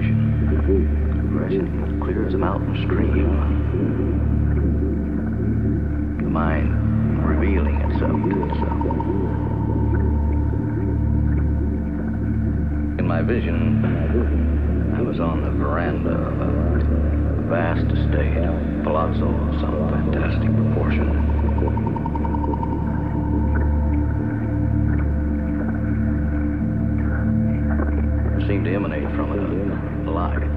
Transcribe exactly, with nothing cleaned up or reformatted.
vision, fresh and clear as a mountain stream. The mind revealing itself to itself. In my vision, I was on the veranda of a vast estate, a palazzo of some fantastic proportion. Seemed to emanate from it a light.